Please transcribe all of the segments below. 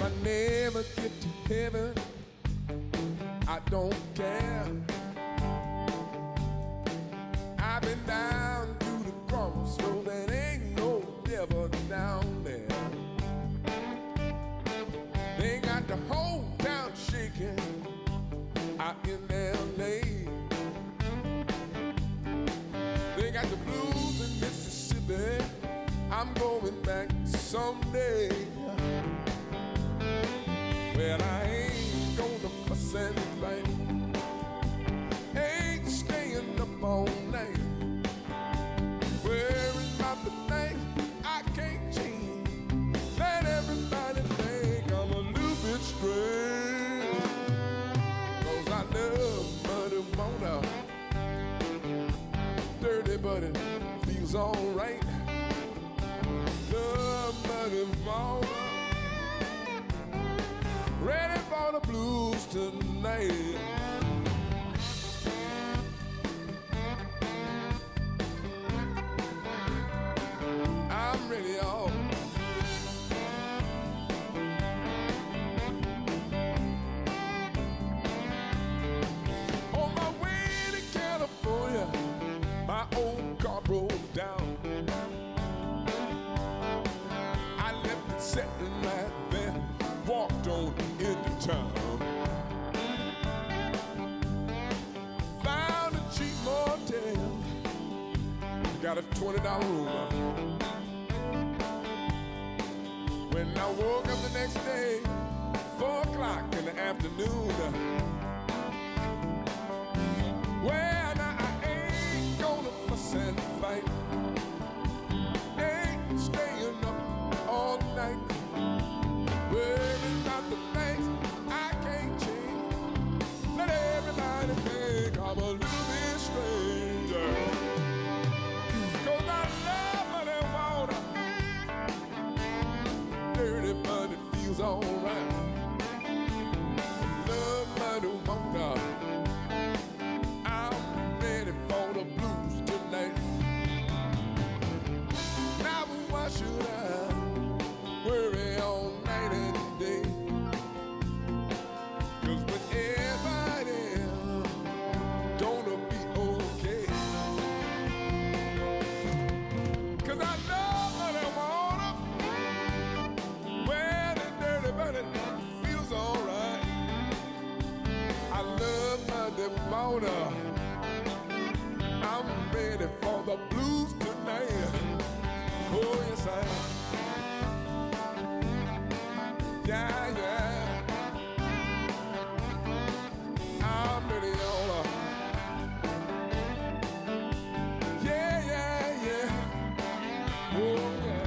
I never get to heaven, I don't care. I've been down to the crossroads and ain't no devil down there. They got the whole town shaking out in LA. They got the blues in Mississippi. I'm going back someday. Well, I ain't gonna fuss and fight, ain't staying up all night, worrying about the things I can't change. Let everybody think I'm a little bit strange, 'cause I love muddy water, dirty but it feels alright. Love muddy water, ready for the blues tonight. I'm ready, y'all. On my way to California, my old car broke down. I left it sitting right there, walked on into town, found a cheap motel, got a $20 room. When I woke up the next day, 4 o'clock in the afternoon, well, now I ain't gonna fuss and fight, ain't staying up all night, worrying about the things I can't change. Let everybody think I'm a little bit stranger, 'cause I love muddy water, dirty but it feels alright. Love muddy water, I'm ready for the blues tonight. Now why should I worry all night and day? 'Cause when everybody else gonna be okay. 'Cause I love muddy water, well it's dirty but it feels alright. I love muddy water, I'm ready for the blues tonight. Oh yes I am. Yeah, yeah, I'm ready, y'all. Yeah, yeah, yeah. Oh, yeah.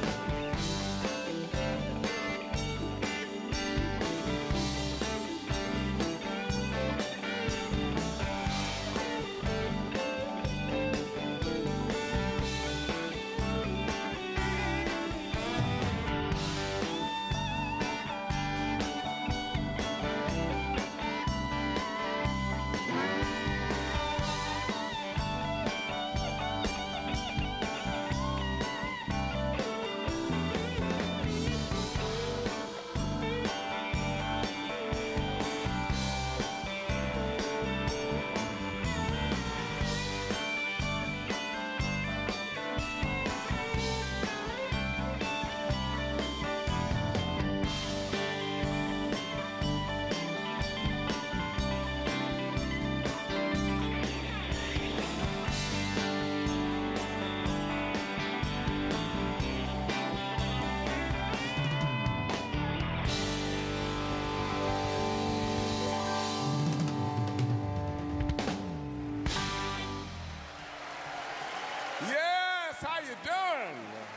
How you doing?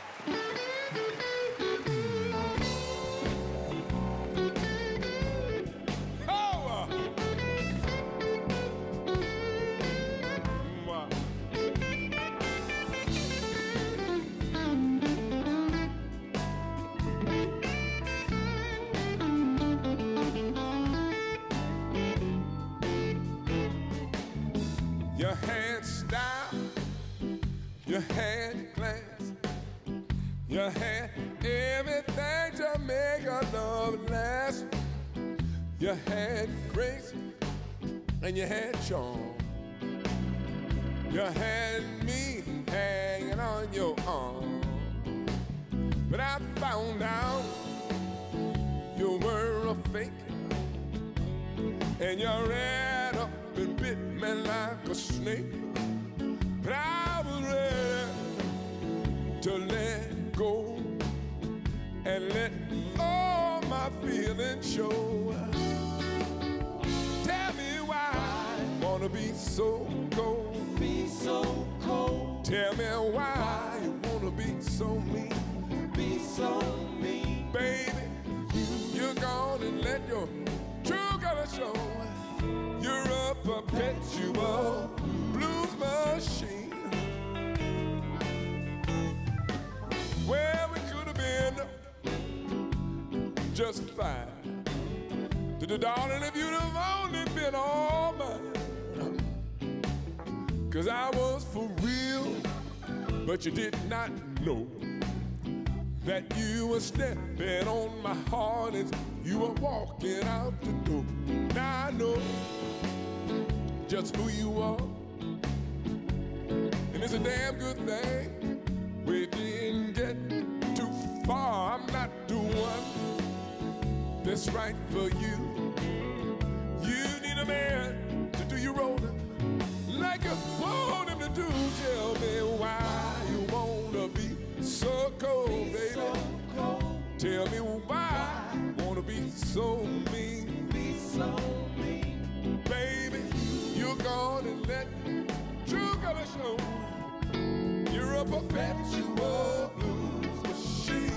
Oh! Your hairstyle, your hand class, you had everything to make a love last. You had grace and you had charm. You had me hanging on your arm. But I found out you were a fake, and you ran up and bit me like a snake. But I was ready to let go and let all my feelings show. Tell me why you wanna be so cold, be so cold. Tell me why you wanna be so mean, be so mean. Baby, you're gonna let your true color show. You're a perpetual blues machine. Well, we could have been just fine. Darling, if you'd have only been all mine. 'Cause I was for real, but you did not know that you were stepping on my heart as you were walking out the door. Now I know just who you are, and it's a damn good thing we didn't get too far. I'm not the one that's right for you. You need a man to do your rolling like you want him to do. Tell me why you wanna be so cold, baby. So cold. Tell me why you wanna be so mean. Be so mean. Baby, you're gonna let true color show. You're a perpetual blues machine.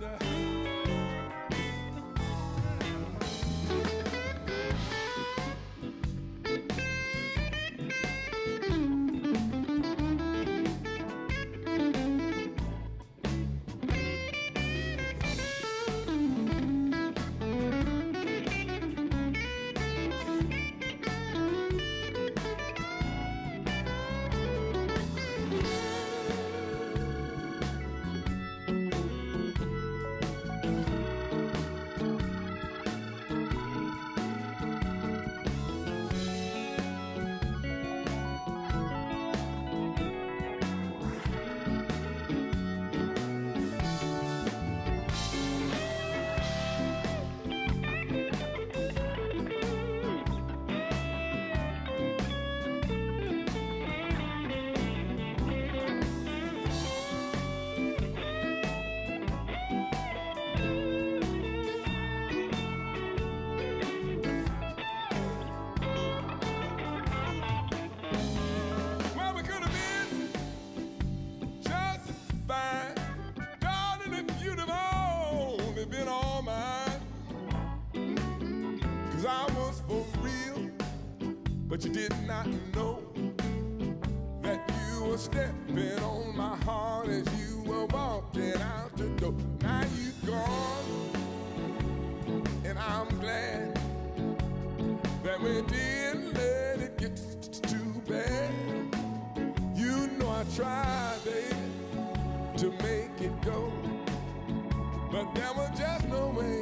But you did not know that you were stepping on my heart as you were walking out the door. Now you're gone, and I'm glad that we didn't let it get too bad. You know I tried, baby, to make it go, but there was just no way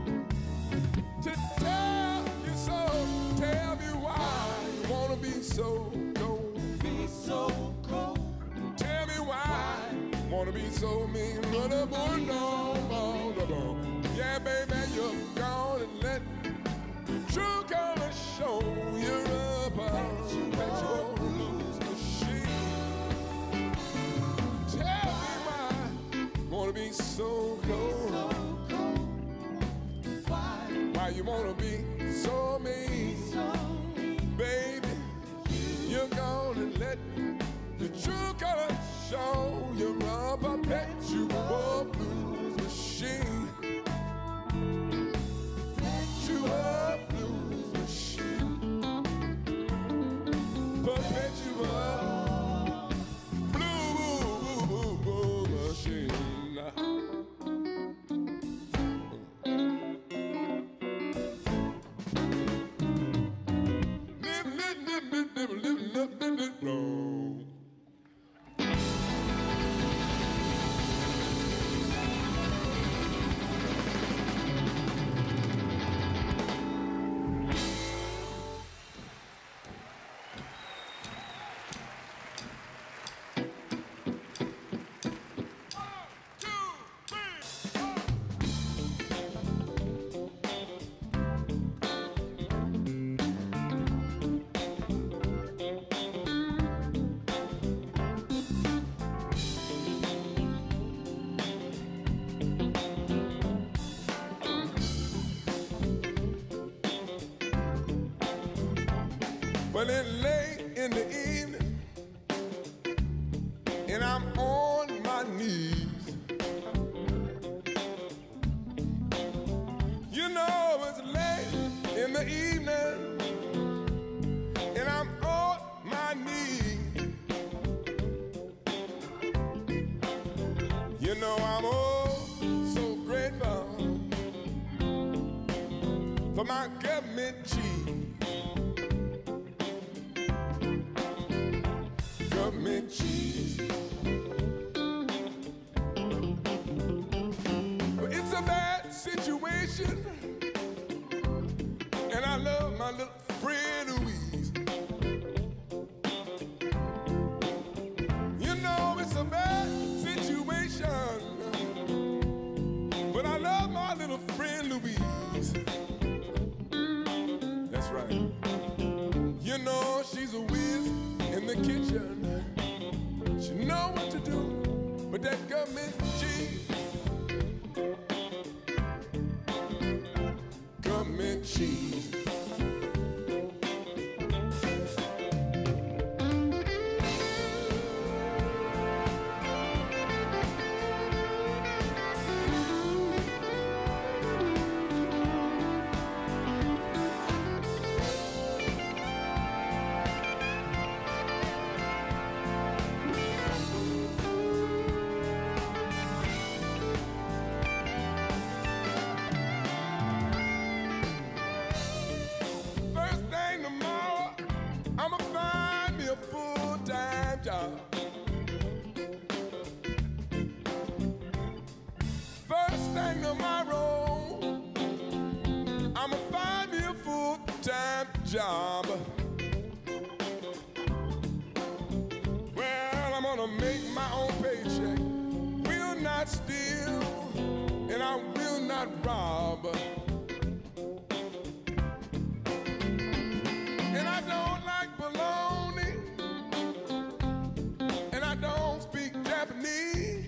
to tell you so. Tell me why you wanna be so cold. Be so cold. Tell me why you wanna be so mean. Run up on no. Yeah, baby, you're gone and let true color show. You're a perpetual blues machine. Tell me why you wanna be so cold. So cold. Why you wanna be so mean? So mean. Baby, you're gonna let the true color show. You're a perpetual blues machine. Well, it's late in the evening, and I'm on my knees. You know it's late in the evening, and I'm on my knees. You know I'm oh so grateful for my government cheese. Government cheese. But it's a bad situation, and I love my little friend Louise. You know it's a bad situation, but I love my little friend Louise. That's right. You know she's a whiz in the kitchen. She know what to do with that government cheese. Government cheese. First thing tomorrow, I'ma find me a full-time job. Well, I'm gonna make my own paycheck, will not steal, and I will not rob. And I don't like bologna, and I don't speak Japanese.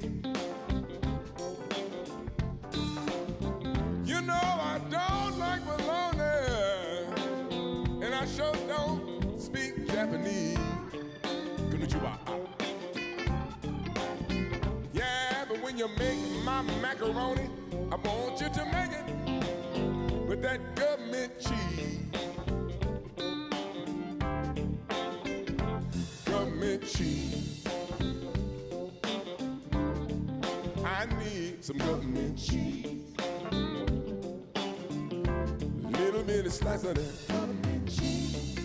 You know I don't like bologna, and I sure don't speak Japanese. Konnichiwa. Yeah, but when you make my macaroni, I want you to make it with that government cheese. Government cheese. I need some government cheese. Little bitty slice of that government cheese.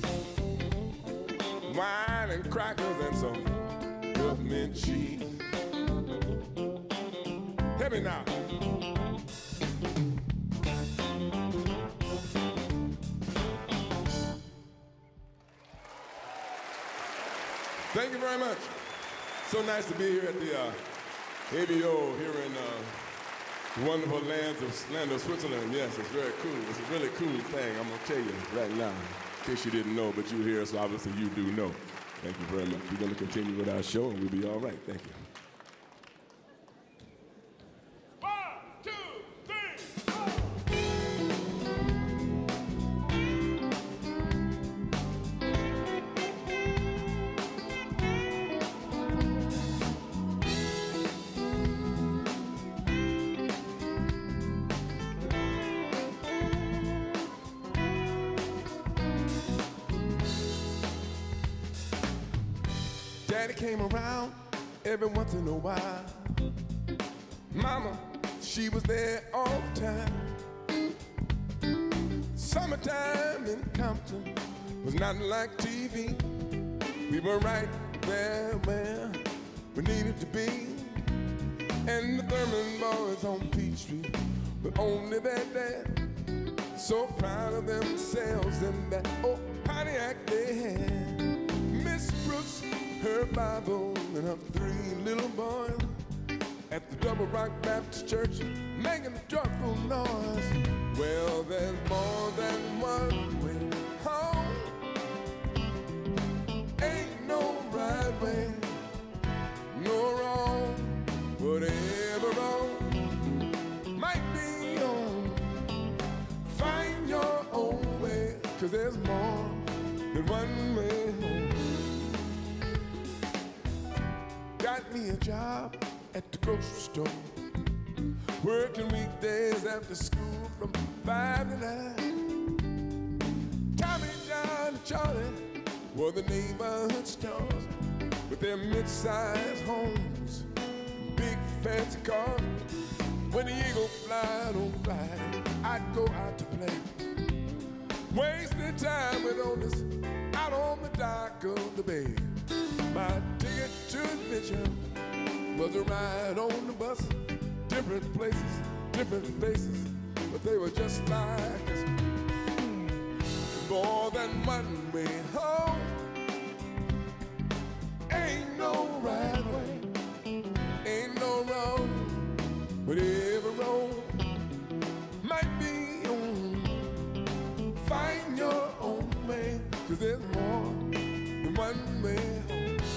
Wine and crackers and some government cheese. Hear me now. Thank you very much. So nice to be here at the ABO here in the wonderful land of Switzerland. Yes, it's very cool. It's a really cool thing. I'm gonna tell you right now, in case you didn't know, but you're here, so obviously you do know. Thank you very much. We're gonna continue with our show, and we'll be all right. Thank you. 1, 2, 3, 4. Daddy came around every once in a while. Mama, she was there all the time. Summertime in Compton was not like TV. We were right there where we needed to be. And the Thurman boys on Peachtree were only there, so proud of themselves and that old Pontiac they had. Miss Brooks, her Bible, and her 3 little boys at the Double Rock Baptist Church making a joyful noise. Well, there's more than one way home. Ain't no right way, no wrong, whatever wrong might be on. Find your own way, 'cause there's more than one way home. Got me a job at the grocery store, working weekdays after school from 5 to 9. Tommy, John, and Charlie were the neighborhood stores with their mid-sized homes, big fancy cars. When the eagle flied on Friday, I'd go out to play, wasting time with owners out on the dock of the bay. My ticket to adventure was a ride on the bus, different places, different faces, but they were just like us. More than one way home, ain't no right way, ain't no wrong, but every road might be on. Find your own way, 'cause there's more than one way home.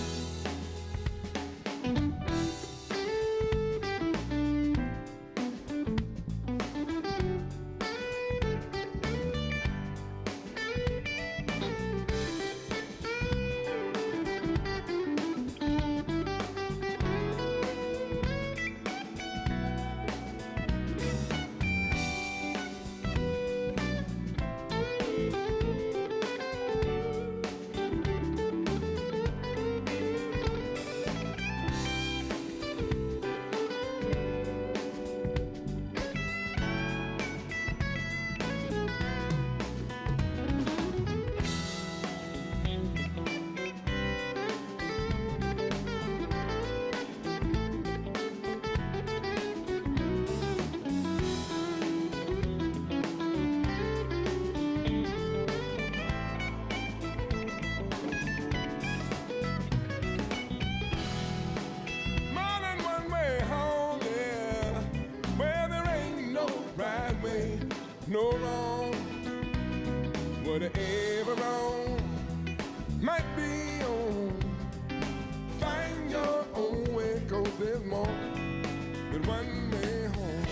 No wrong, whatever wrong might be on. Find your own way, 'cause there's more than one way home.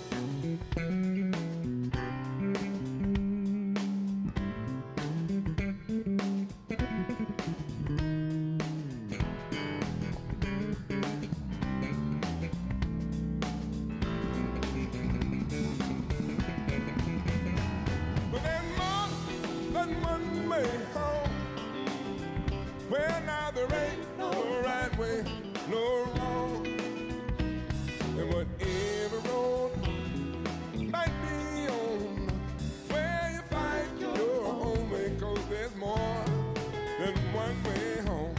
Well, now there ain't no right way, no wrong, and whatever road might be on, where you find your own way, 'cause there's more than one way home.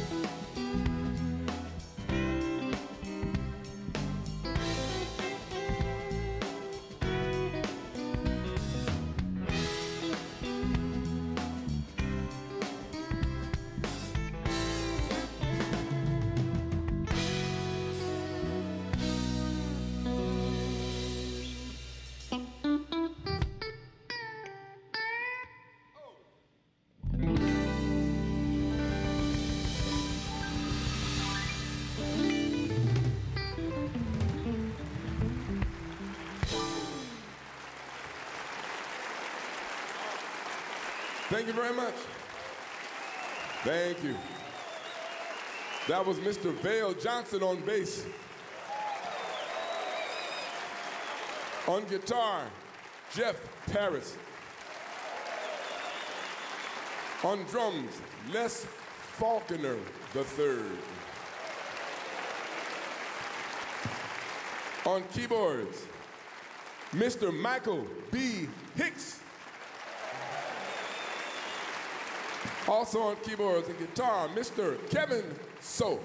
Thank you very much. Thank you. That was Mr. Vale Johnson on bass. On guitar, Jeff Paris. On drums, Les Faulkner III. On keyboards, Mr. Michael B. Hicks. Also on keyboards and guitar, Mr. Kevin So.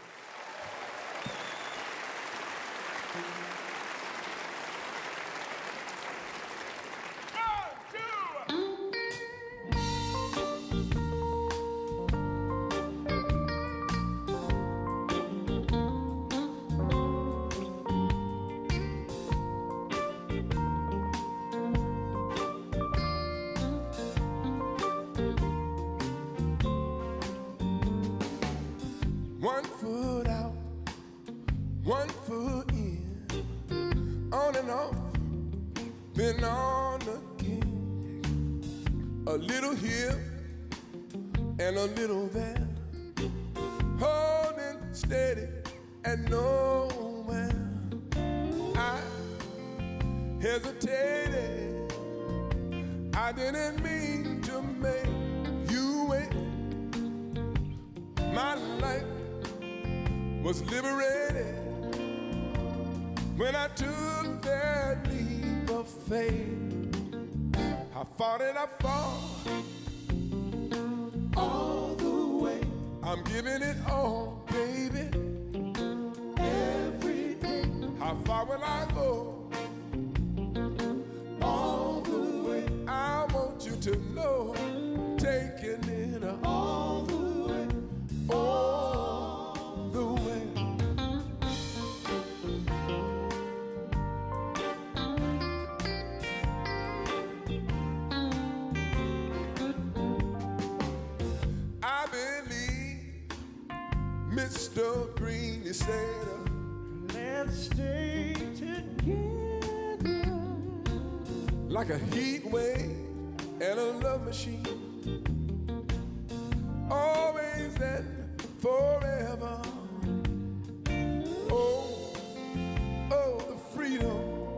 One foot out, one foot in, on and off, then on again. A little here, and a little there, holding steady and nowhere. I hesitated. I didn't mean to make you wait. My life was liberated when I took that leap of faith. How far did I fall? All the way, I'm giving it all, baby. every day, How far will I go? all the way, I want you to know, taking it all the way, all the way. I believe Mr. Green, you said, let's stay together. like a heat wave and a love machine, always and forever. Oh, oh, the freedom.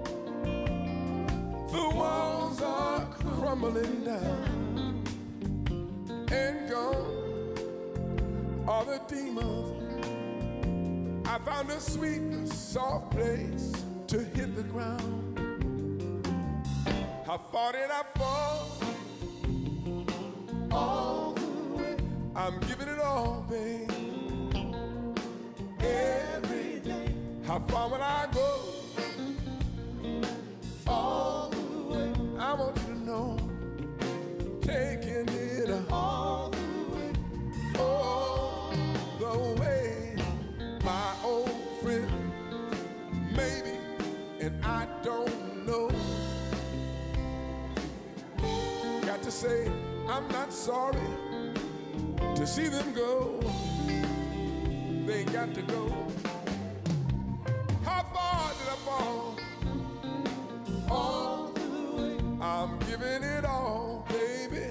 The walls are crumbling down, and gone are the demons. I found a sweet, soft place to hit the ground. How far did I fall? All the way, I'm giving it all, babe. every day, How far will I go? all the way, I want you to know, taking it all the way, all the way. My old friend, maybe, and I don't know. Got to say, I'm not sorry to see them go. They got to go. How far did I fall? all the way, I'm giving it all, baby.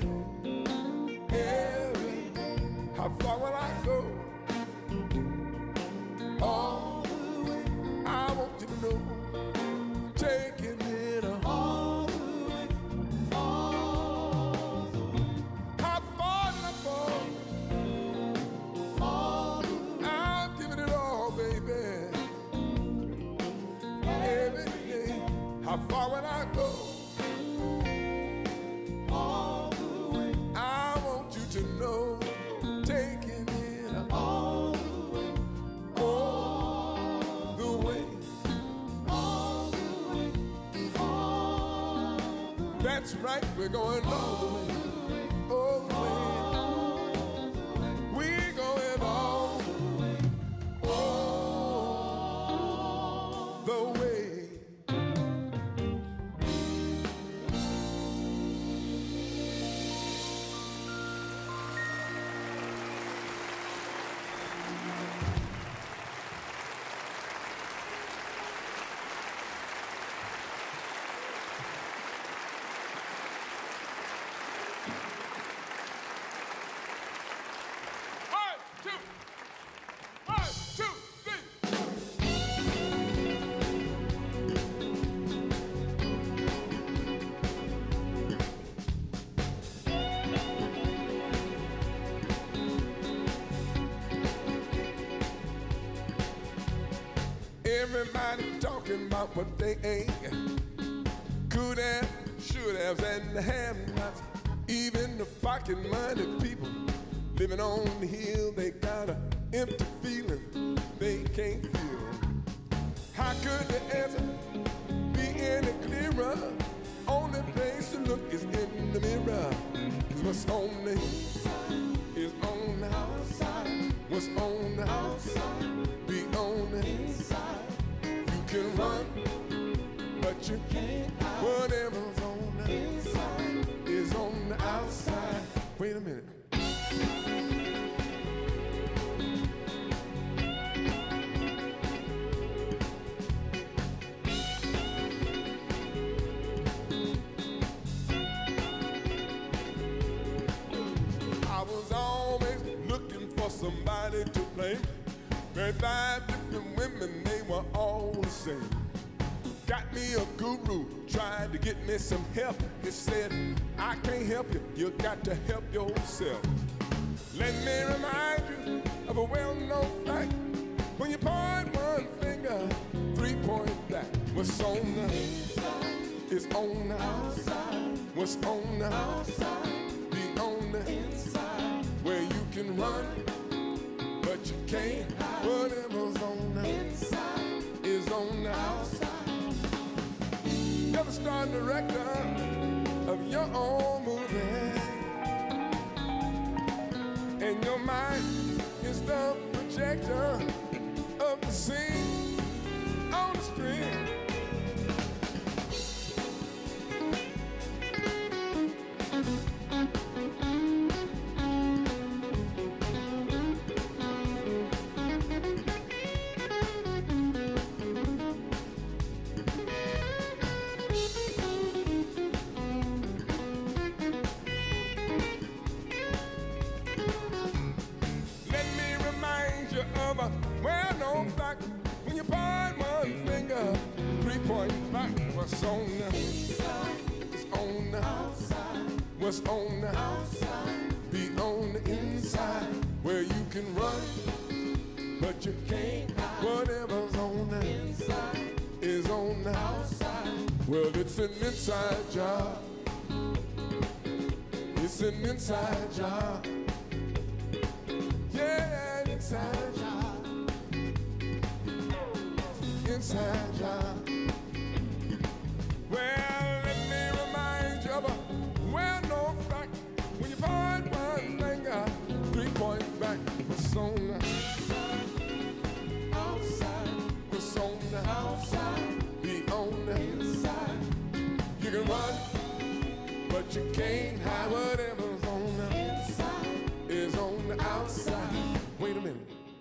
Every day. How far will I go? all the way, I want you to know, taking it all. all the way, all the way, How far did I fall? all the way, I'm giving it all, baby. Every day. How far will I go? all the way, I want you to know, taking it all the way, all the way. all the way, all the way. That's right, we're going all the way. All the way. We're going all the way. One, two. One, two, three. Everybody talking about what they ain't. Could have, should have, and have nots. Even the pocket money people living on the hill, they got an empty feeling they can't feel. How could the answer be any clearer? Only place to look is in the mirror. 'Cause what's on the inside is on the outside. What's on the outside be on the inside. You can run, but you can't hide. Whatever's on the inside is on the outside. Wait a minute. I was on somebody to blame. Married 5 different women, they were all the same. Got me a guru, tried to get me some help. He said, I can't help you, you got to help yourself. Let me remind you of a well-known fact. When you point one finger, 3 point back. What's on the inside is on the outside. What's on the outside be on the inside. Where you can run, but you can't hide. Whatever's on the inside is on the outside. You're the star director of your own movie, and your mind is the projector of the scene on the screen. Of a well-known fact. When you point one finger, 3 points back. What's on the inside is on the outside. What's on the outside be on the inside. Where you can run, but you can't hide. Whatever's on the inside is on the outside. Well, it's an inside job. It's an inside job. Yeah, an inside job. Inside job. Well, let me remind you of a well-known fact. When you point one finger, 3 points back. What's on the outside? What's on the outside be on the inside. You can run, but you can't hide. Whatever's on the inside is on the outside. Wait a minute.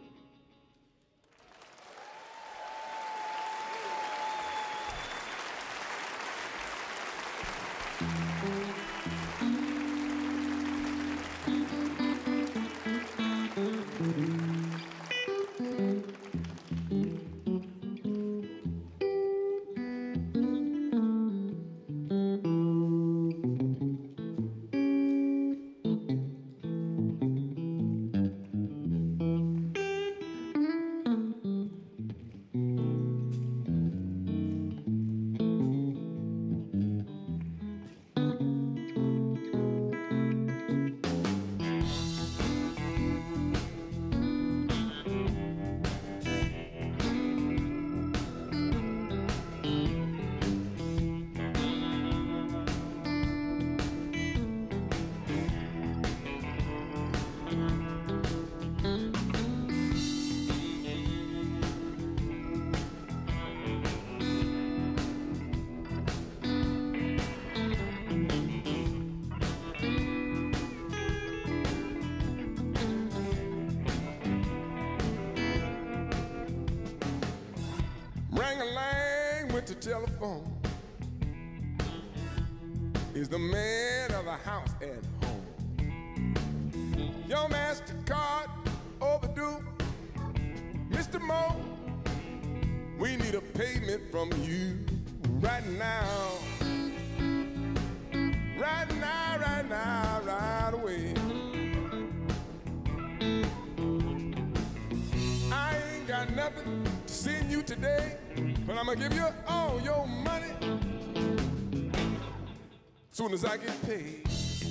Ring-a-lang with the telephone. Is the man of the house at home? Your MasterCard overdue. Mr. Mo, we need a payment from you right now. Right now, right now, right away. I ain't got nothing to send you today, but I'm gonna give you all your money soon as I get paid.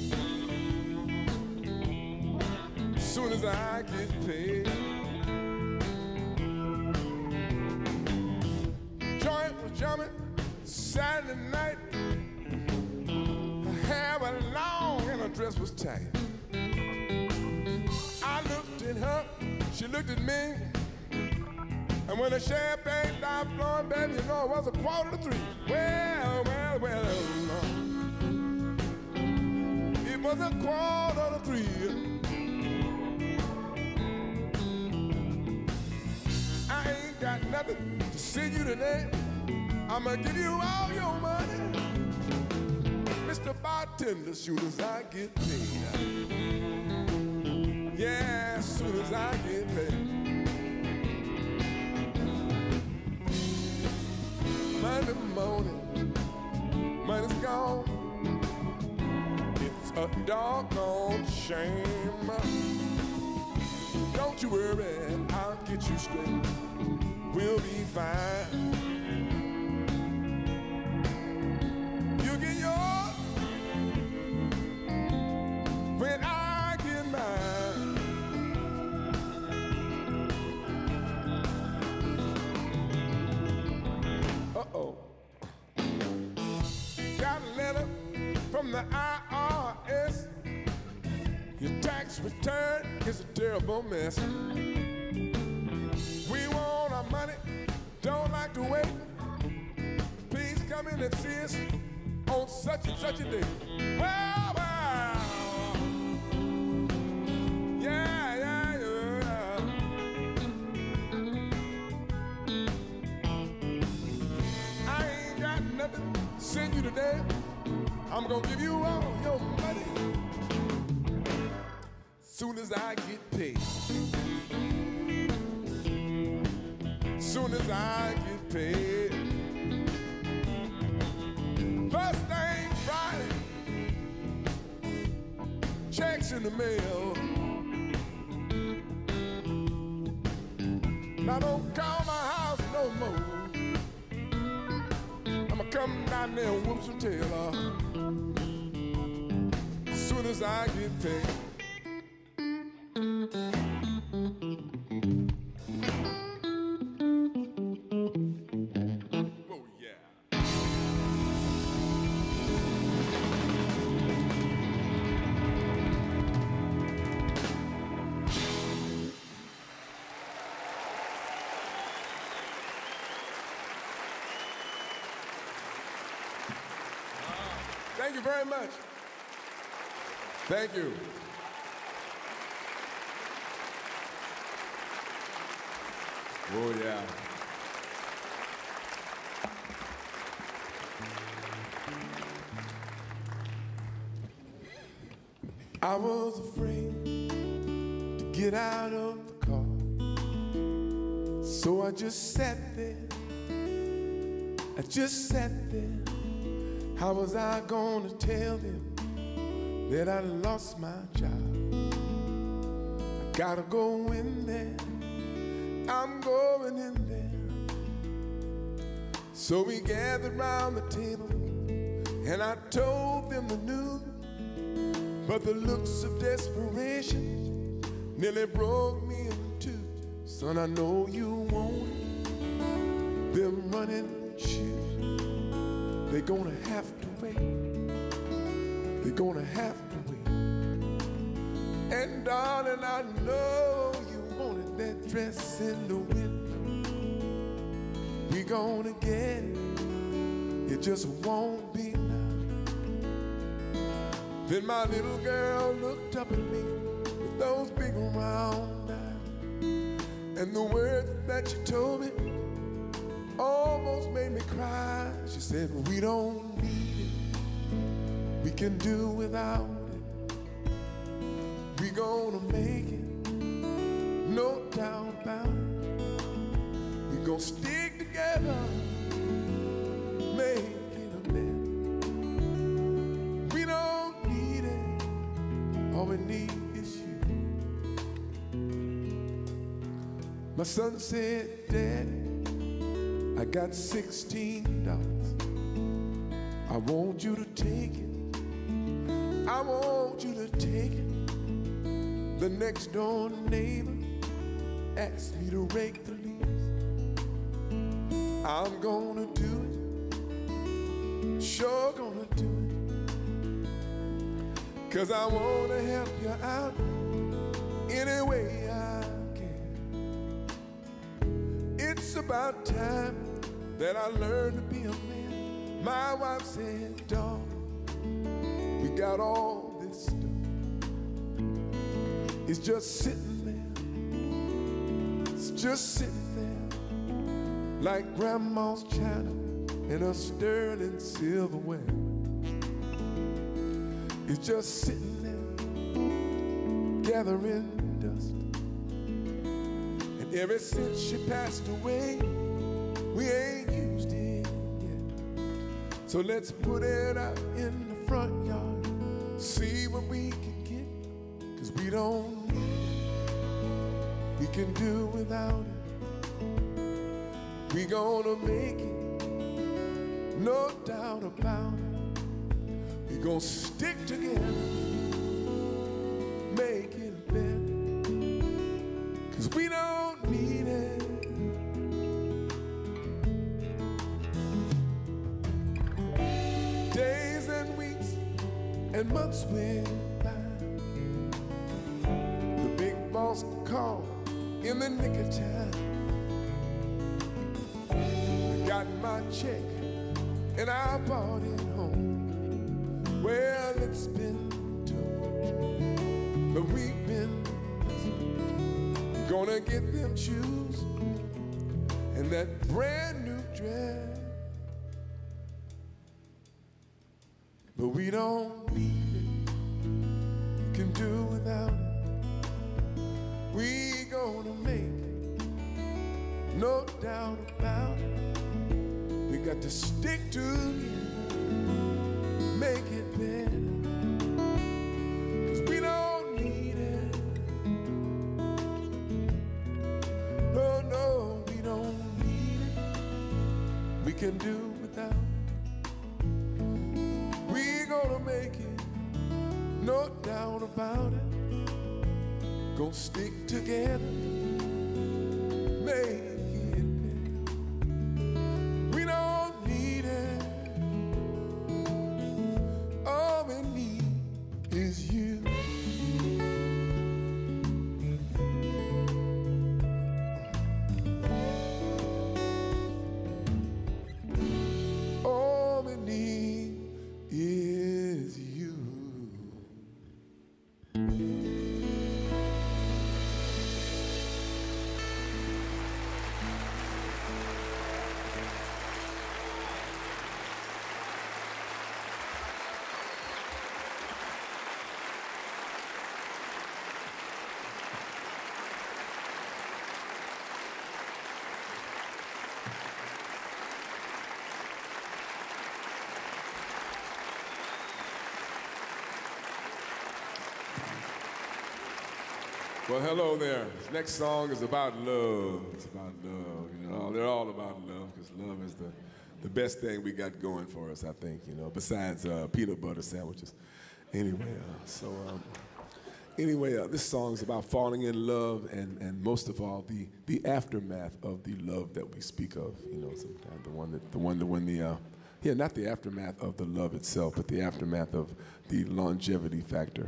Soon as I get paid. Joint was jumping Saturday night. Her hair was long and her dress was tight. I looked at her, she looked at me. And when the champagne started flowing, baby, you know it was 2:45. Well, well, well, it was 2:45. I ain't got nothing to send you today. I'm gonna give you all your money, Mr. Bartender, soon as I get paid. Yeah, as soon as I get paid. Monday morning, money's gone. It's a doggone shame. Don't you worry, I'll get you straight. We'll be fine. You get yours when I get mine. Uh-oh. Got a letter from the IRS. Your tax return is a terrible mess. We want our money, don't like to wait. Please come in and see us on such and such a day. Well, well. Yeah, yeah, yeah. I ain't got nothing to send you today. I'm gonna give you all your money soon as I get paid. Soon as I get paid. First thing Friday, checks in the mail. Now don't call my house no more. I'ma come down there and whoop some tail. Soon as I get paid. Oh yeah. Thank you very much. Thank you. Oh, yeah. I was afraid to get out of the car, so I just sat there. I just sat there. How was I gonna tell them that I lost my job? I gotta go in there. I'm going in there. So we gathered round the table and I told them the news, but the looks of desperation nearly broke me in two. Son, I know you wanted them running shoes. They're gonna have to wait. They're gonna have to wait. And darling, I know you wanted that dress in the window. We gonna get it. It just won't be now. Then my little girl looked up at me with those big round eyes, and the words that she told me almost made me cry. She said, we don't need it. We can do without it. We gonna make it, no doubt about it. We gonna stick together, make it a man. We don't need it, all we need is you. My son said, Daddy, I got $16. I want you to take it. I want you to take it. The next door neighbor asked me to rake the leaves. I'm gonna do it. Sure gonna do it. 'Cause I wanna help you out any way I can. It's about time that I learned to be a man. My wife said, dog, we got all this stuff. It's just sitting there. It's just sitting there like grandma's china in a sterling silverware. It's just sitting there gathering dust. Ever since she passed away, we ain't used it yet. So let's put it out in the front yard, see what we can get, 'cause we don't need it. We can do without it. We gonna make it, no doubt about it. We gonna stick together, make it better, 'cause we don't need it. Days and weeks and months went by. The big boss called in the nick of time. I got my check and I brought it home. Well, it's been tough, but we've been gonna get them shoes and that brand new dress. But we don't need it, we can do without it. We gonna make it, no doubt about it. We got to stick together, make it better, 'cause we don't need it. No, no, we don't need it, we can do without it. We gonna make it, no doubt about it. Gonna stick together, make it better. We don't need it, all we need is you. All we need is you. Well, hello there. This next song is about love. It's about love, you know. They're all about love, because love is the best thing we got going for us, I think, you know, besides peanut butter sandwiches. Anyway, this song is about falling in love and most of all, the aftermath of the love that we speak of, you know, sometimes not the aftermath of the love itself, but the aftermath of the longevity factor.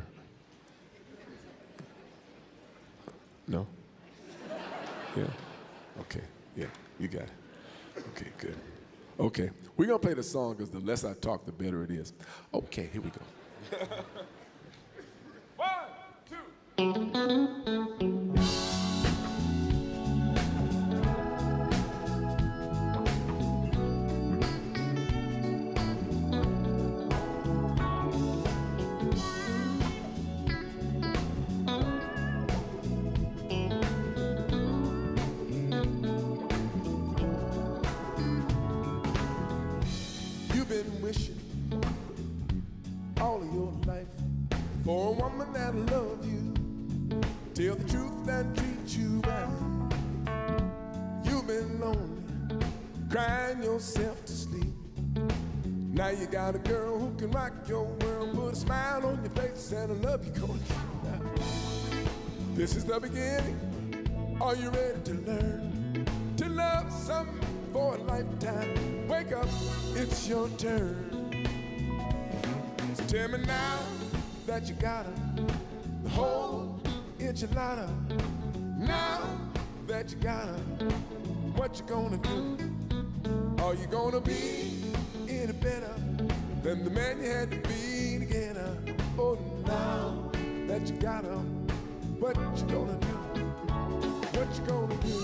No? Yeah? Okay, yeah, you got it. Okay, good. Okay, we're gonna play the song because the less I talk, the better it is. Okay, here we go. 1, 2. You've been wishing all of your life for a woman that loves you, tell the truth and treat you right. You've been lonely, crying yourself to sleep. Now you got a girl who can rock your world, put a smile on your face and a love you gonna keep now. This is the beginning. Are you ready to learn to love someone for a lifetime? Wake up, it's your turn. So tell me now that you got her, the whole enchilada. Now that you got her, what you gonna do? Are you gonna be any better than the man you had to be to get her? Oh, now that you got her, what you gonna do? What you gonna do?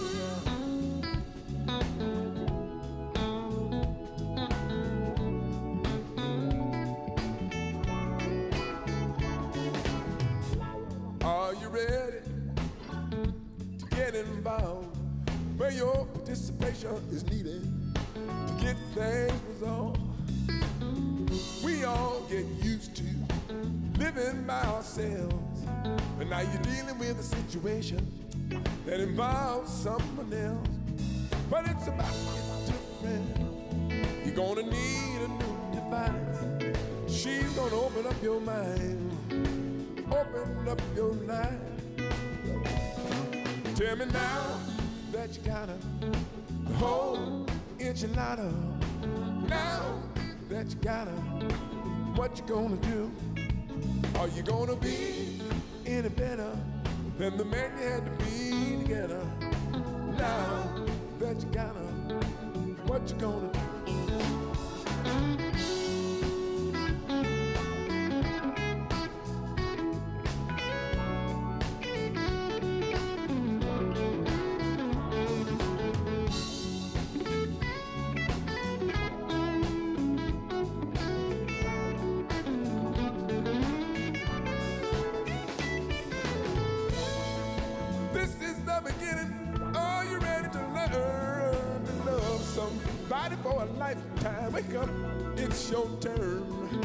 Are you ready to get get involved, where your participation is needed to get things resolved. We all get used to living by ourselves, but now you're dealing with a situation that involves someone else. But it's about to get different. You're gonna need a new device. She's gonna open up your mind, open up your life. Tell me now that you got the whole enchilada. Now that you got what you gonna do? Are you gonna be any better than the man you had to be together? Now that you got what you gonna do? Somebody for a lifetime. Wake up, it's your turn.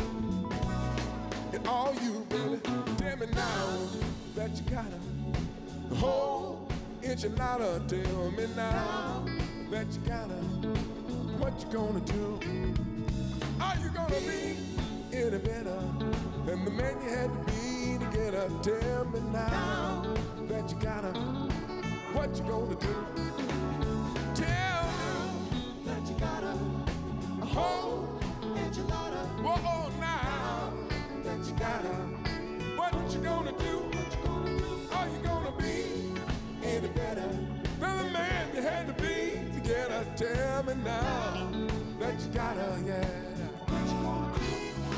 And all you, baby, tell me now that you got the whole enchilada. Tell me now that you got what you gonna do? Are you gonna be any better than the man you had to be together? Tell me now that you got what you gonna do? Tell whole enchilada. Whoa, now that you got what you gonna do? Are you gonna be any better than the man you had to be together? Tell me now that you got yeah. What you gonna do?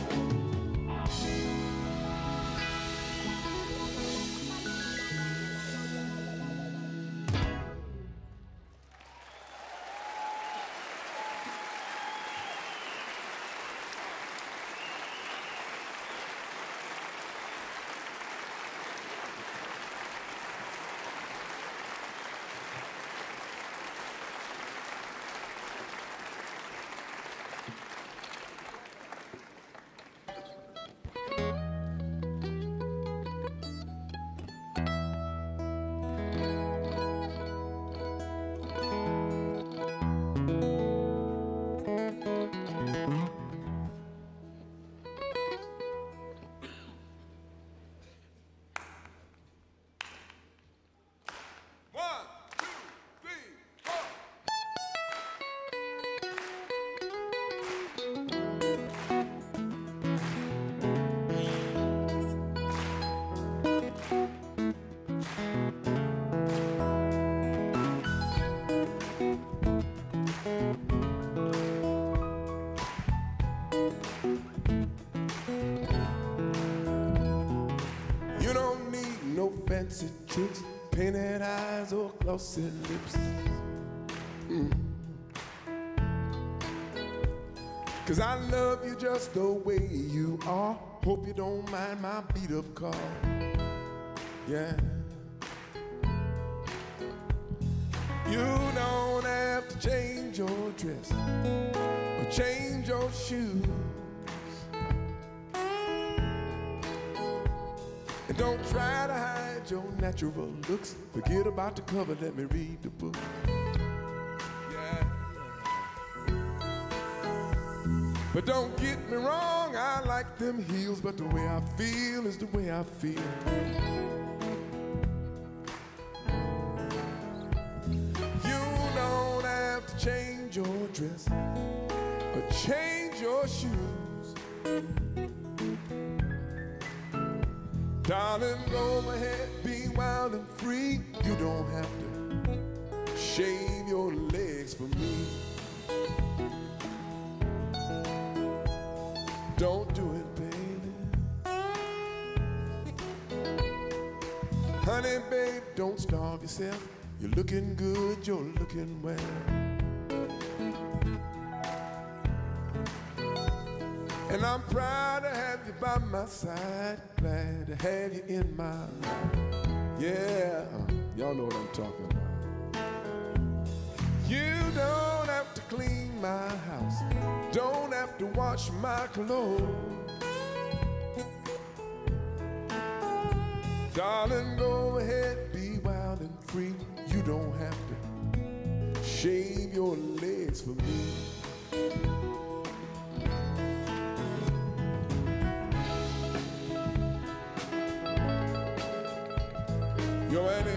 Fancy tricks, painted eyes or glossy lips. 'Cause I love you just the way you are. Hope you don't mind my beat-up car. Yeah. You don't have to change your dress or change your shoes. And don't try to hide your natural looks. Forget about the cover, let me read the book. Yeah. But don't get me wrong, I like them heels, but the way I feel is the way I feel. You don't have to change your dress or change your shoes. Darling, go ahead, be wild and free. You don't have to shave your legs for me. Don't do it, baby. Honey, babe, don't starve yourself. You're looking good, you're looking well. And I'm proud to have you by my side. Glad to have you in my life. Yeah, Y'all know what I'm talking about. You don't have to clean my house, don't have to wash my clothes. Darling, go ahead, be wild and free. You don't have to shave your legs for me. Yo, Annie.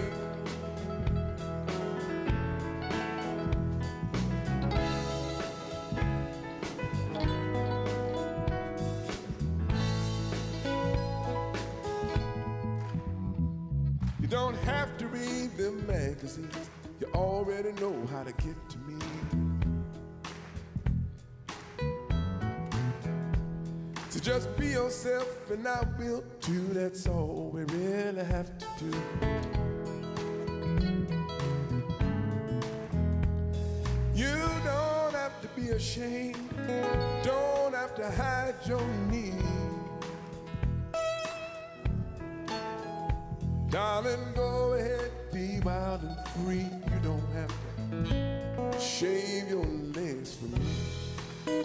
You don't have to read the magazines. You already know how to get to me. So just be yourself and I will too. That's all we really have to do. You don't have to be ashamed, don't have to hide your need. Darling, go ahead, be wild and free. You don't have to shave your legs for me.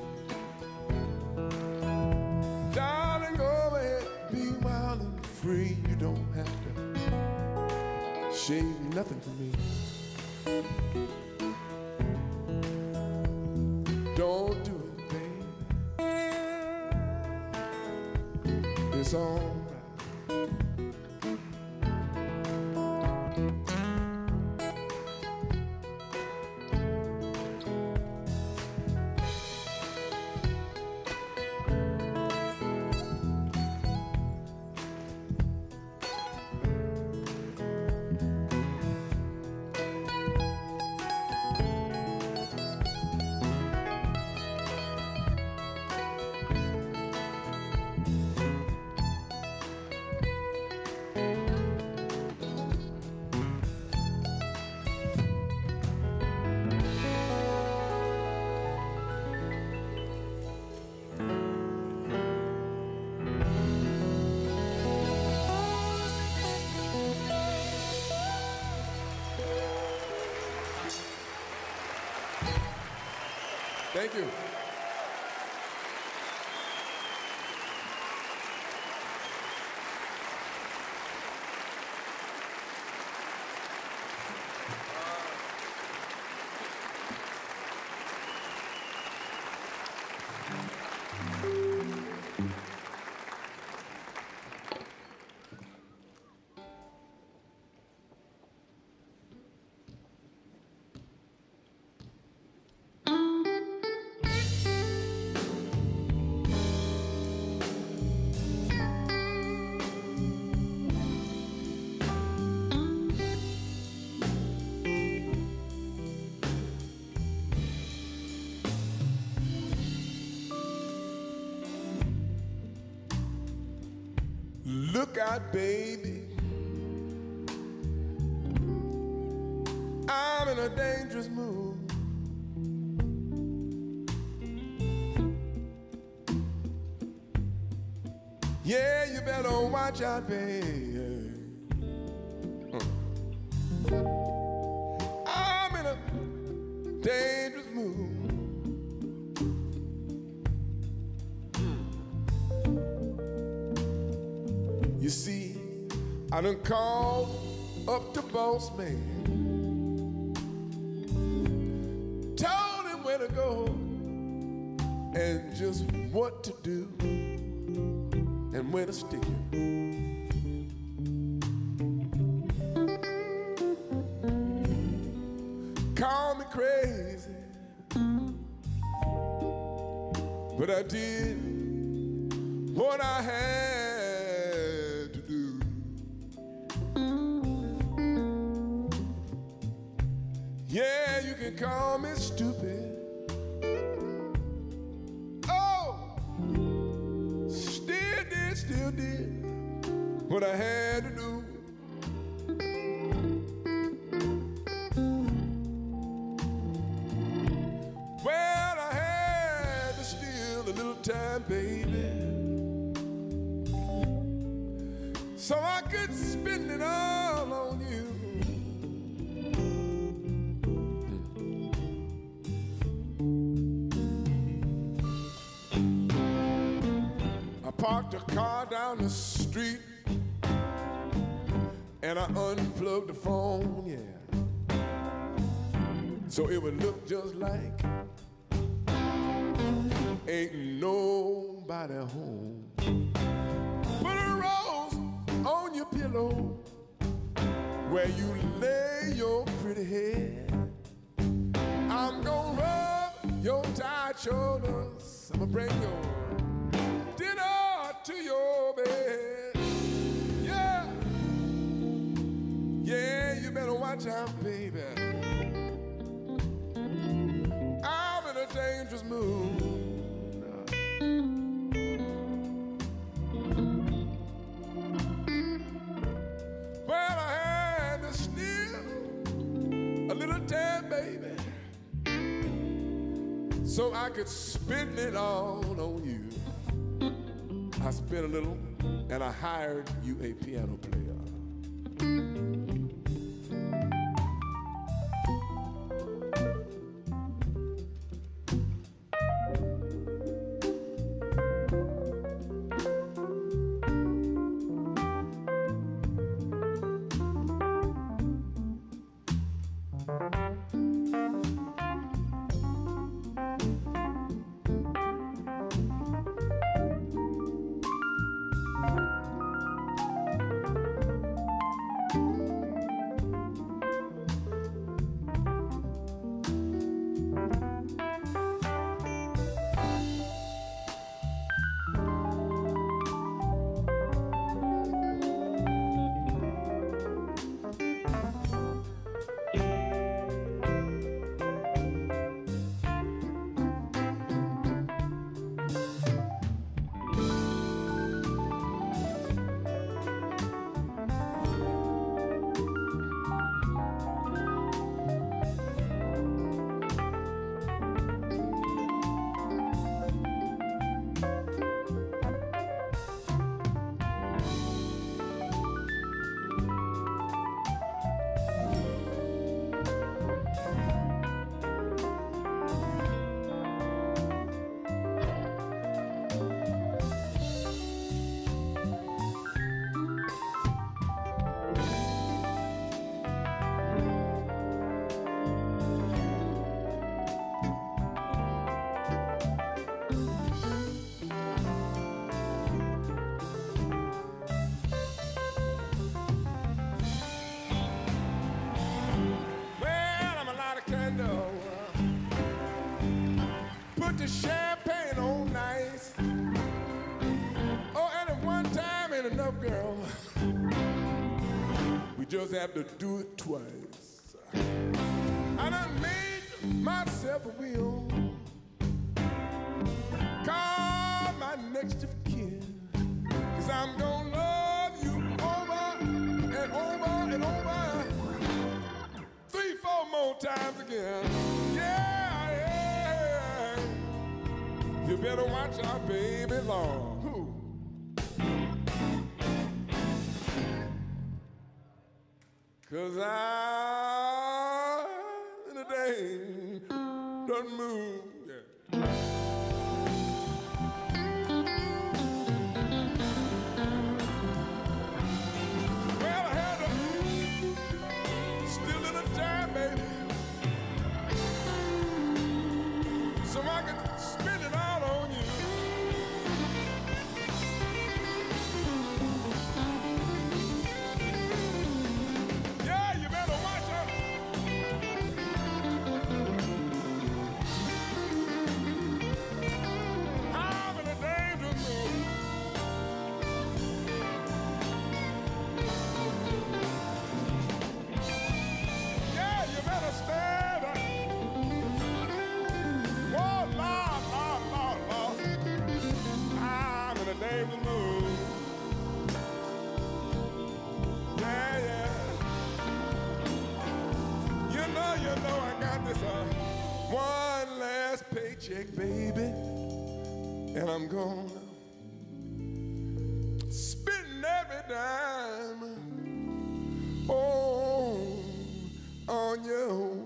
Darling, go ahead, be wild and free. You don't have to shave nothing for me. Don't do it, baby. It's all right. Thank you. Look out, baby, I'm in a dangerous mood. Yeah, you better watch out, baby. I'm in a dangerous mood. You see, I done called up the boss man, told him where to go and just what to do and where to stick it. Call me crazy, but I did what I had to do. Yeah, you can call me stupid. Oh, still did what I had to do. Well, I had to steal a little time, baby, so I could spend it all on you. parked a car down the street and I unplugged the phone, yeah, so it would look just like ain't nobody home. Put a rose on your pillow where you lay your pretty head. I'm gonna rub your tired shoulders. I'm gonna bring your dinner to your bed. Yeah, yeah, you better watch out, baby. I'm in a dangerous mood. Well, I had to steal a little tad, baby, so I could spend it all on you. I spent a little and I hired you a piano player. Put the champagne on nice. Oh, and at one time ain't enough, girl. We just have to do it twice. I done made myself a will. Call my next of kin, 'cause I'm gonna love you over and over and over 3-4 more times again. Yeah, yeah. You better watch out, baby, long. 'Cause I'm in a dang mood. Yeah. Well, I had to still in a time, baby, so I could spend it all on you. Yeah, you better watch out. I'm in a dangerous mood. Yeah, you better stand up. Oh, Lord, Lord, Lord, Lord. I'm in a dangerous mood. Yeah, yeah. You know I got this one last paycheck, baby, and I'm gonna spend every dime on you.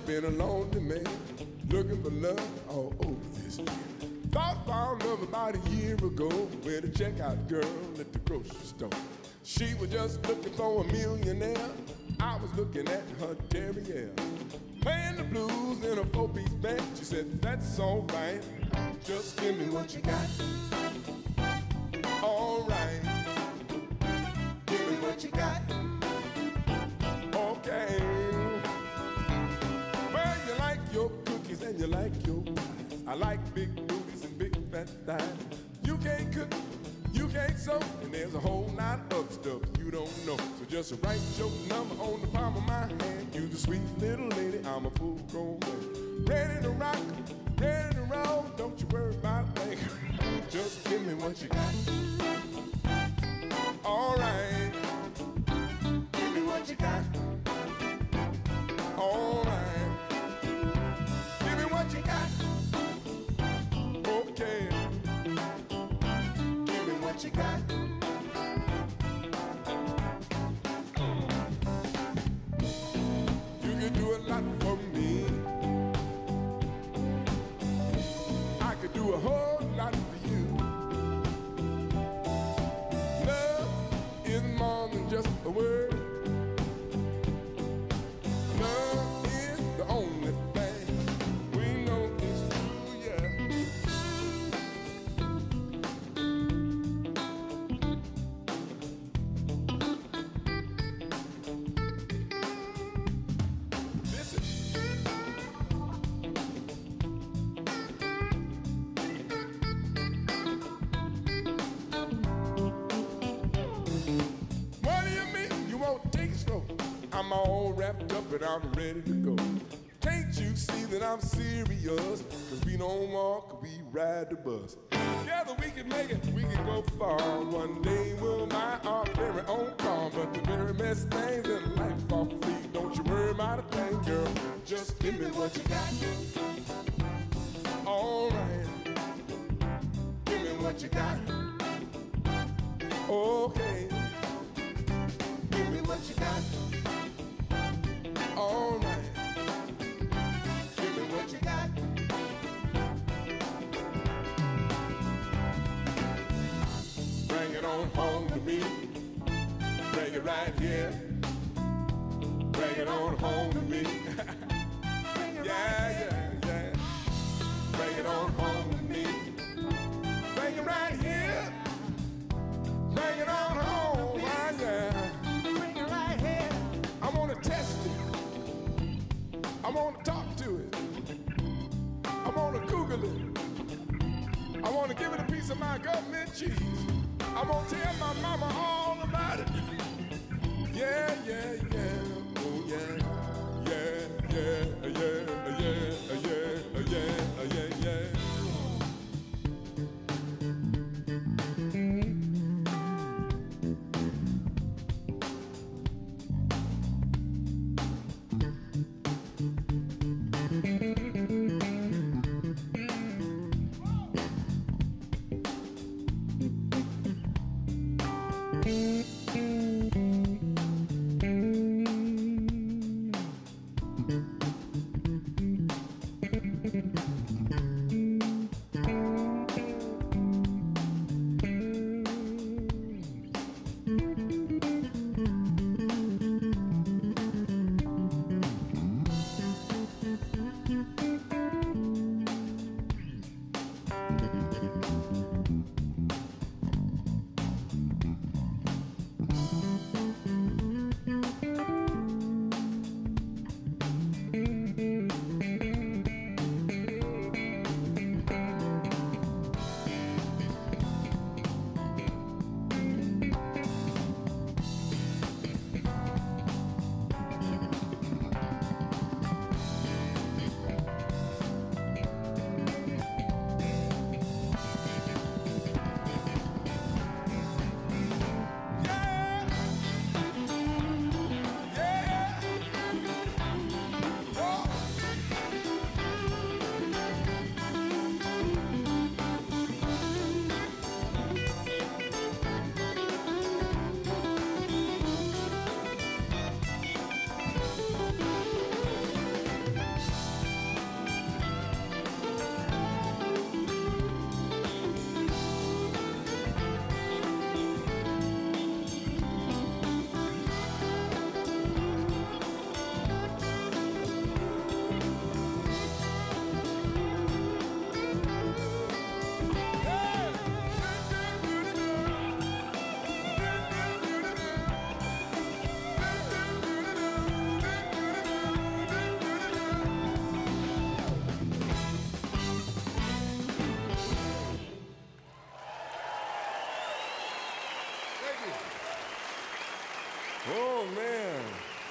been a lonely man, looking for love all over this year. Thought found love about a year ago with a checkout girl at the grocery store. She was just looking for a millionaire. I was looking at her derriere, playing the blues in a four-piece band. She said, that's all right, just give me what you got. All right, give me what you got. Okay. Well, you like your cookies and you like your pies. I like big booties and big fat thighs. You can't cook, you can't sew, and there's a whole lot of stuff you don't know. So just write your number on the palm of my hand. You the sweet little lady, I'm a full-grown man. Ready to rock, ready to roll, don't you worry about a thing. Just give me what you got. All right, give me what you got. All right, give me what you got. Okay, give me what you got. You can do a lot for me. I could do a whole lot for you. Love is more than just a word. Love is the only thing we know is true, yeah. Listen. What do you mean you won't take it slow? I'm all wrapped up and I'm ready to go. Can't you see that I'm serious? Cause we don't walk, we ride the bus. Together we can make it, we can go far. One day we'll buy our very own car. But the very best things in life are free. Don't you worry about a thing, girl. Just give me what you got. All right, give me what you got. Okay, give me what you got. All right, give me what you got. Bring it on home to me. Bring it right here. Bring it on home to me. Yeah, yeah, yeah. Bring it on home to me. Bring it right here. Bring it on home, ah, yeah. Bring it right here. I wanna test it. I wanna talk to it. I wanna Google it. I wanna give it a piece of my government cheese. I wanna tell my mama all about it. Yeah, yeah, yeah. Oh, yeah. Yeah, yeah, yeah, yeah, yeah, yeah, yeah, yeah. Oh, man.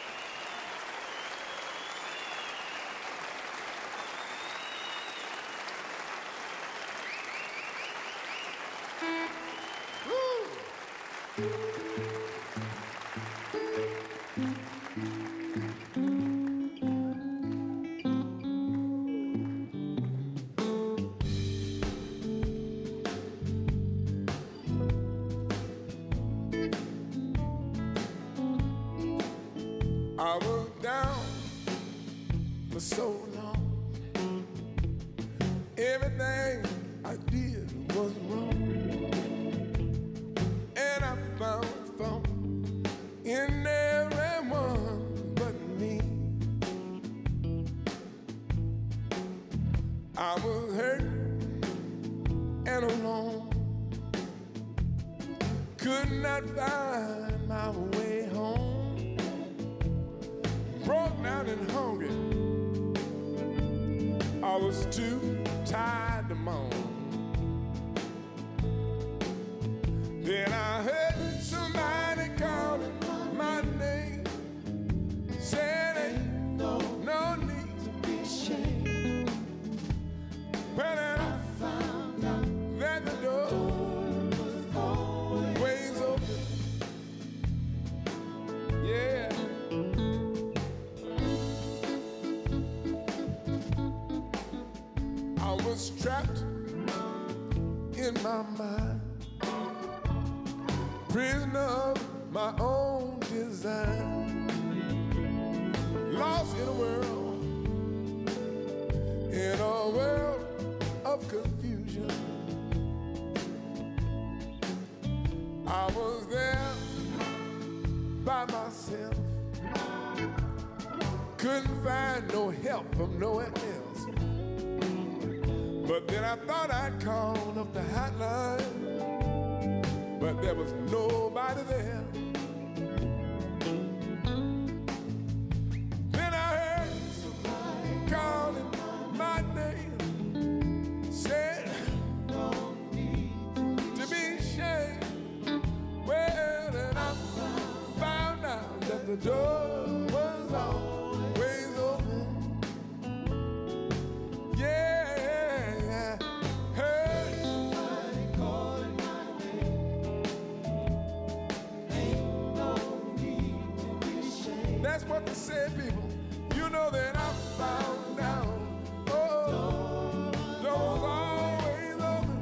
I was down for so long. Everything I did was wrong. And I found fault in everyone but me. I was hurt and alone. Could not find my way home. Broke down and hungry. I was too tired to moan. Then I heard somebody calling my name. Said ain't no need to be ashamed. But then I found out that the door was always open. Yeah. I was trapped in my mind, prisoner of my own design, lost in a world of confusion. I was there by myself, couldn't find no help from nowhere else. But then I thought I'd call up the hotline, but there was nobody there. Then I heard somebody calling my name, said, no need to be ashamed. Well, then I found out that the door was always open. Yeah. That's what they say, people. You know that I found out. Oh, doors always open.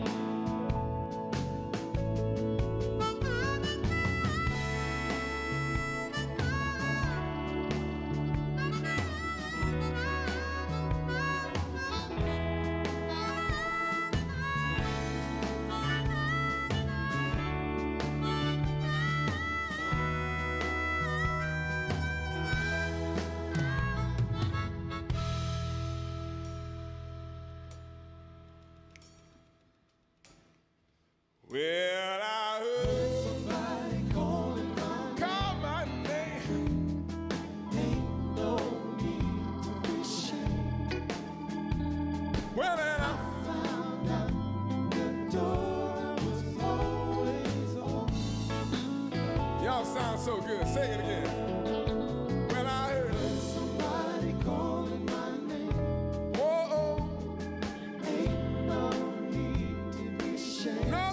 Well, I heard somebody calling my name. Ain't no need to be ashamed. Well, then I found out the door was always open. Y'all sound so good. Say it again. Well, I heard somebody calling my name. Whoa, ain't no need to be ashamed. No.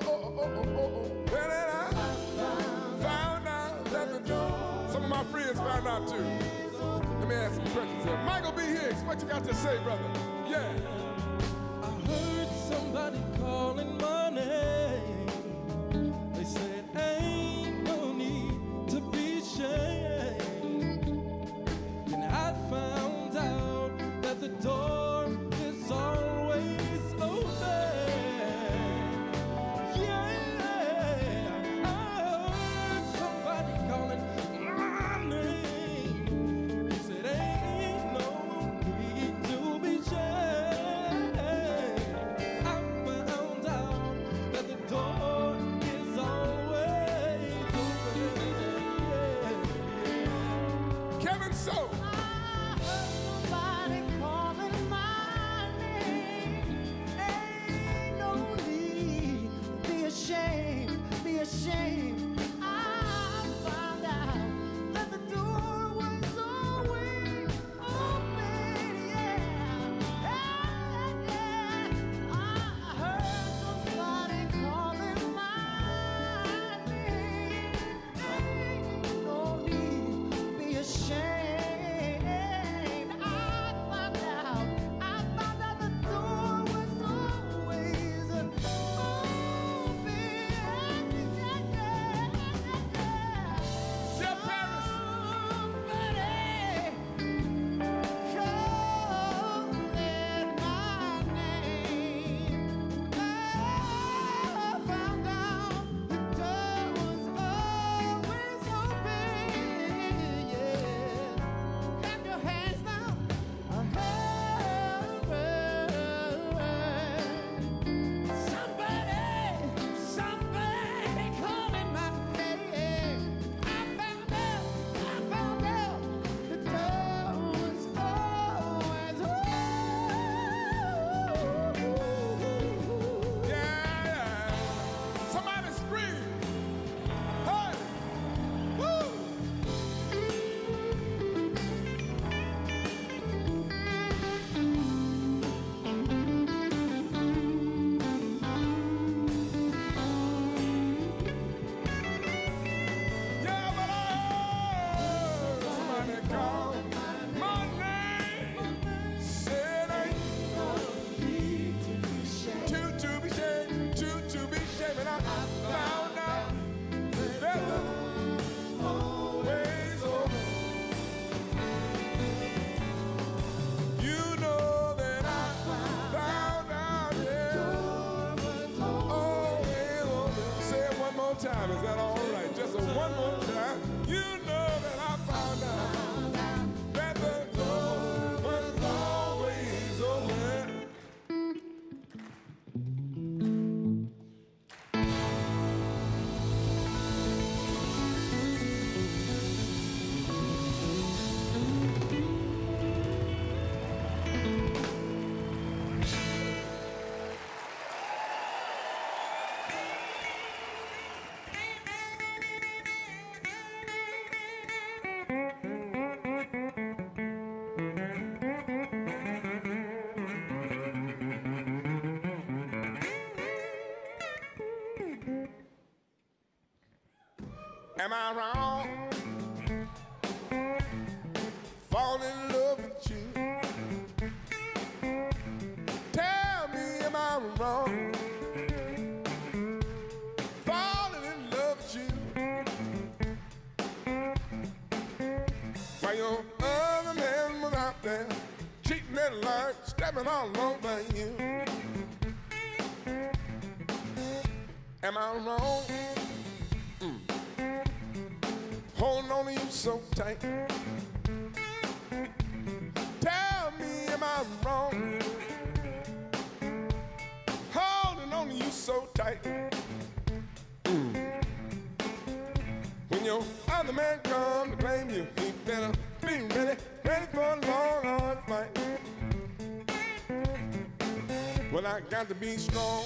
Well, then I found out that the door. Some of my friends found out too. Let me ask some questions here. Michael B. Hicks, what you got to say, brother? Yeah. I heard somebody calling my name. They said, ain't no need to be ashamed. And I found out that the door is always open. Shame. I found out time. Is that all right? Just one more time. You know that I found out that the door was always open. Am I wrong? Fall in love with you. Tell me, am I wrong? Falling in love with you. While your other man was out there cheating and lying, stepping all over you. Am I wrong? Holding on to you so tight. Tell me, am I wrong? Holding on to you so tight. When your other man comes to claim you, he better be ready for a long, hard fight. Well, I got to be strong.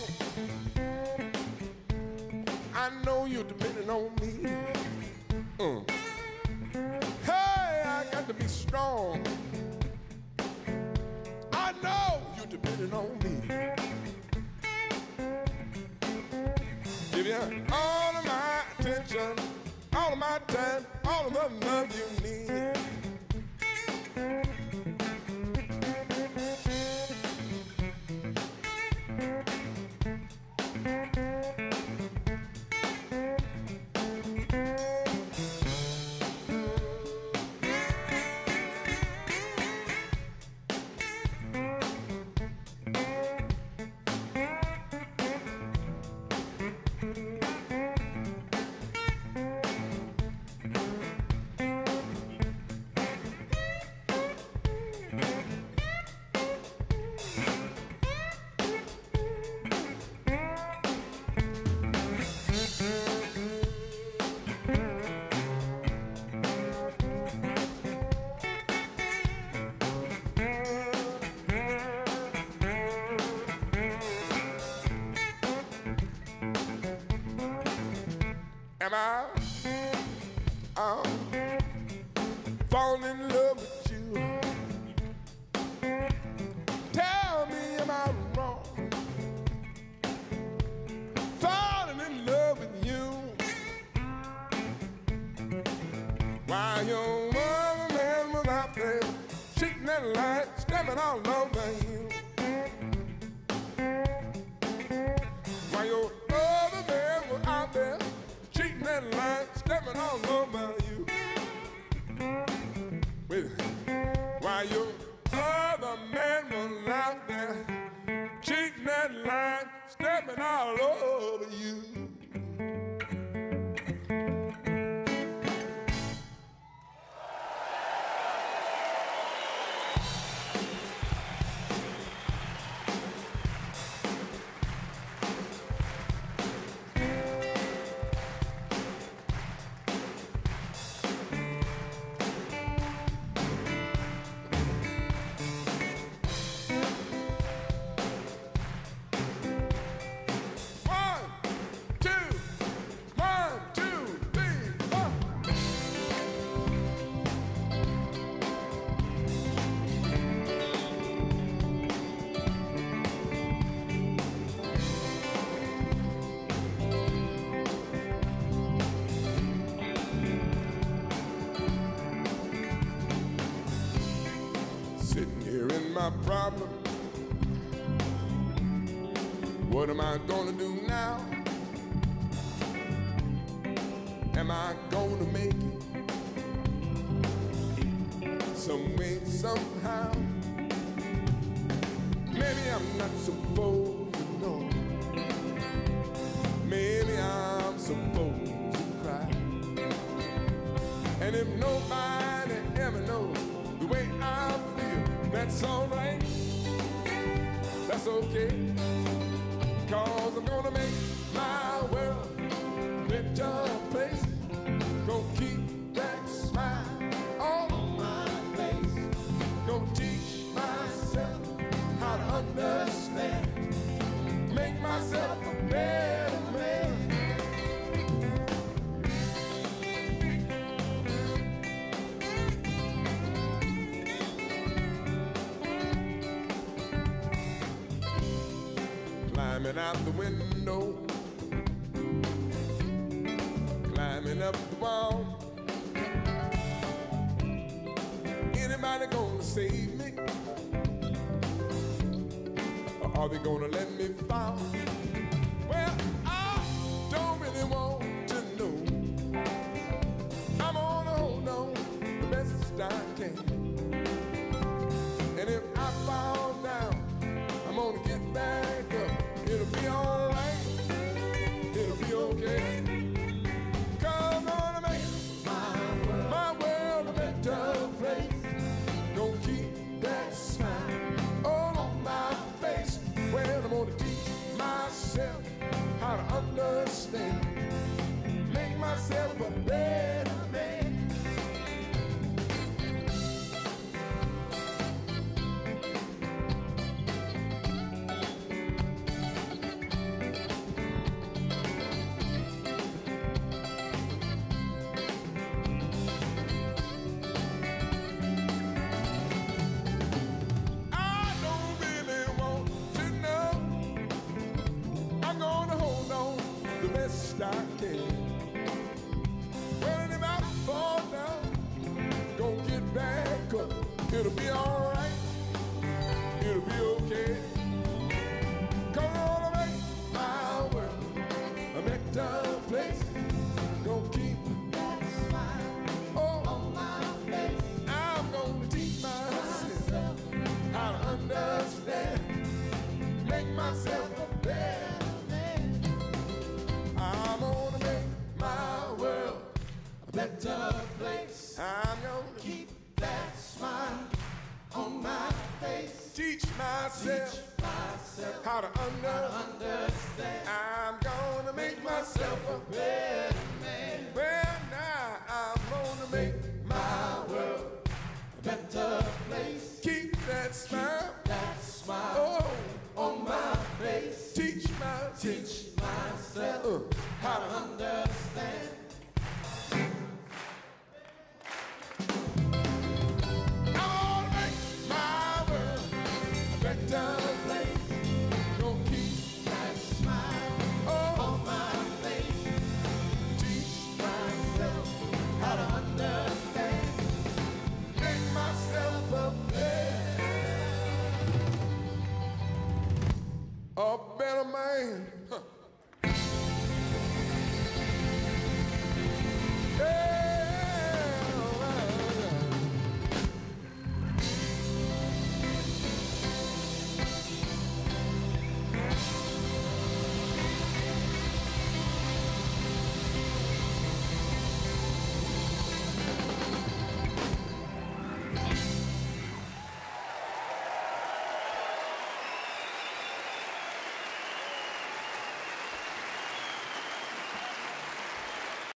I know you're depending on me. Hey, I got to be strong. I know you're depending on me. Give you all of my attention, all of my time, all of the love you need. Am I falling in love with you? Tell me, am I wrong? Falling in love with you. While your other man was out there cheating and lying, stepping all over you. While your other man was out there cheating and lying, stepping all over you. Wait, while your other man was out there cheating and lying, stepping all over you. My problem. What am I gonna do now? Am I gonna make it some way, somehow? Maybe I'm not supposed to know. Maybe I'm supposed if nobody ever knows the way I feel, that's alright. That's okay. 'Cause I'm gonna make my world a better place. Gonna keep that smile all on my face. Gonna teach myself how to understand. Make myself a better man. Climbing out the window, climbing up the wall. Anybody gonna save me? Or are they gonna let me fall? Well, I don't really want to know. I'm gonna hold on the best I can. And if I fall down, I'm gonna get back up. It'll be alright, it'll be okay. 'Cause I'm gonna make my world a better place. Gonna keep that smile all on my face. Well, I'm gonna teach myself how to understand. Make myself a better man. I can. Well, and if I fall down, gonna get back up. It'll be alright, it'll be okay. 'Cause I wanna make my world a better place. Gonna keep that smile on my face. I'm gonna teach myself how to understand. Make myself a better. I'm gonna make my world a better place. I'm gonna keep that smile on my face. Teach myself how to understand. I'm gonna make myself a better man. Well, now I'm gonna make my world a better place. Keep that smile oh, on my face. Teach myself how to understand. I wanna make my world a better place. Gonna keep that smile on my face. Teach myself how to understand. Make myself a better man. Huh.